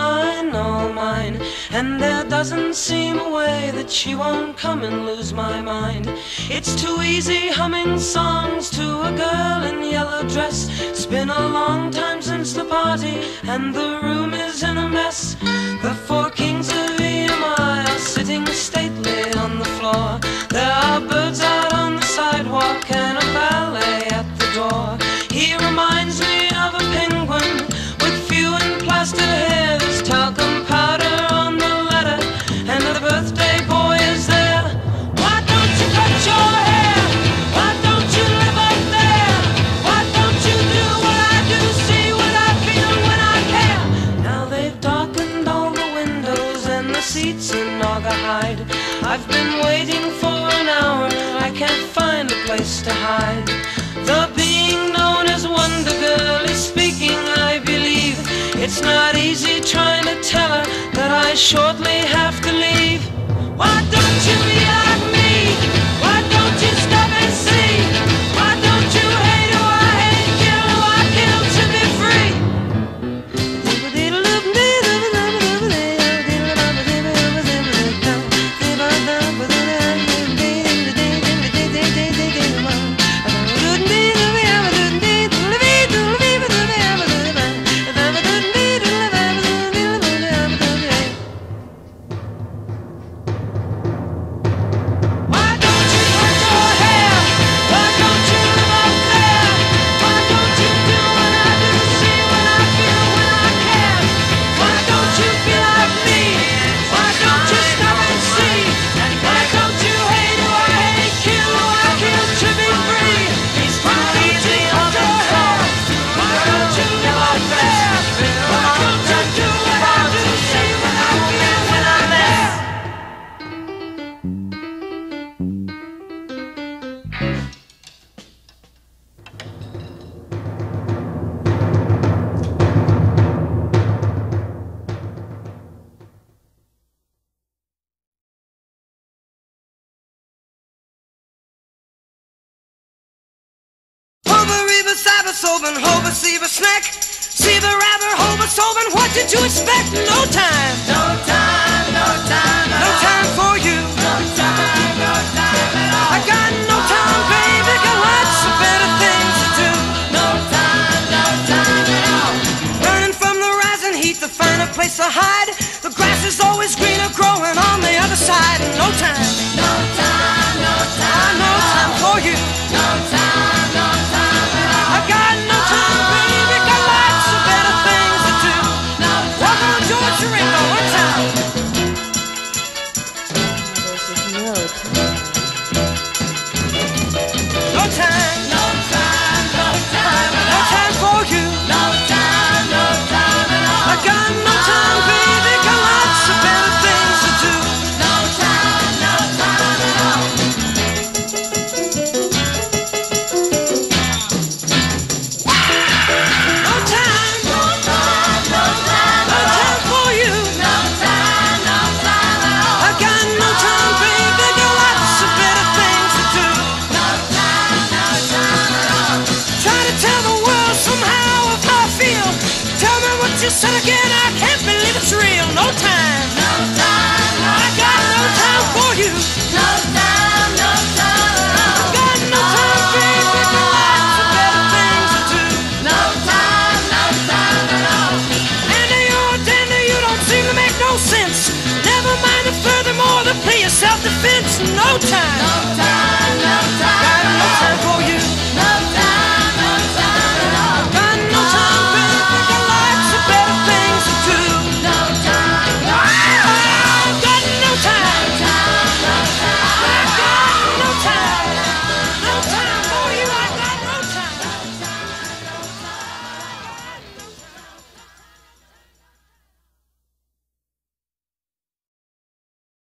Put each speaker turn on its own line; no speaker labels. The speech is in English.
mine, all mine. And there doesn't seem a way that she won't come and lose my mind. It's too easy humming songs to a girl in yellow dress. It's been a long time since the party and the room is in a mess. The four kings of EMI are sitting stately on the floor. There are birds out on the sidewalk and a ballet at the door. He reminds me of a penguin with few and plaster hair. There's talcum powder on the letter and the birthday boy is there. Why don't you cut your hair? Why don't you live up there? Why don't you do what I do, see what I feel when I care? Now they've darkened all the windows and the seats in Naugahyde. I've been waiting for an hour, I can't find a place to hide. The being known as Wonder Girl is speaking, I believe. It's not easy trying to tell her that I shortly have to leave. Why don't you be like me? Why don't you stop and see? Why don't you hate who I hate, kill who I kill to be free?
Open, hope, see the snack, see the rather, hope, open. What did you expect? No time, no time, no time, no time for you. No time, no time at all. I got no time, baby. Got lots of better things to do. No time at all. Running from the rising heat to find a place to hide. The grass is always greener, growing on the other side. No time, no time, no time, no time for you. No time, no time at all. I got no time, baby, got lots of better things to do. No time. Welcome to George Ringo, one time. No time, no time, no time, no time for you. No time, no time at all. I got no time, baby, got lots of better things to do. No time, no time at all. Said again, I can't believe it's real. No time, no time, no I got no time for you. No time, no time. I got no time, baby. Got lots of better things to do. No time at all. And you don't seem to make no sense. Never mind it furthermore, to play your self-defense. No time, no time, no time. Got no time for you.